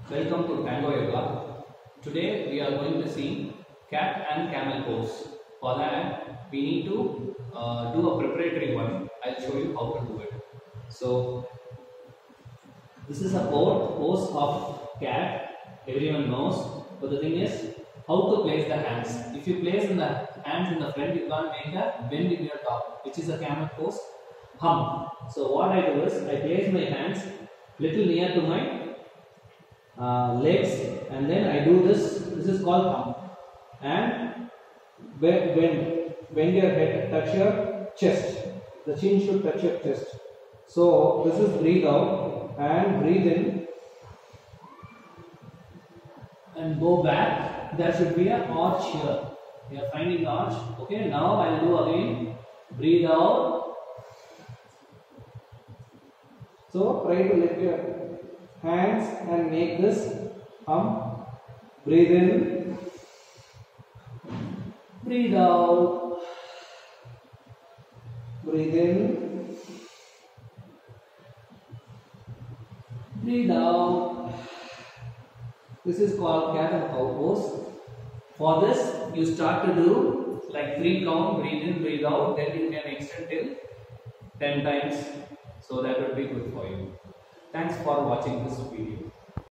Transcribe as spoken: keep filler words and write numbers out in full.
Welcome to Tango Yoga. Today we are going to see cat and camel pose. For that we need to uh, do a preparatory one. I'll show you how to do it. So this is a pose of cat. Everyone knows. But the thing is how to place the hands. If you place in the hands in the front, you can't make a bend in your top, which is a camel pose. Hum. So what I do is I place my hands little near to my Uh, legs, and then I do this. This is called hum. And when when when your head touch your chest, the chin should touch your chest. So this is breathe out and breathe in and go back. There should be an arch here. We are finding arch. Okay. Now I will do again. Breathe out. So try to lift your hands and make this hum. Breathe in, breathe out, breathe in, breathe out. This is called cat and cow pose. For this you start to do like three count, breathe in, breathe out, then you can extend till ten times, so that would be good for you. Thanks for watching this video.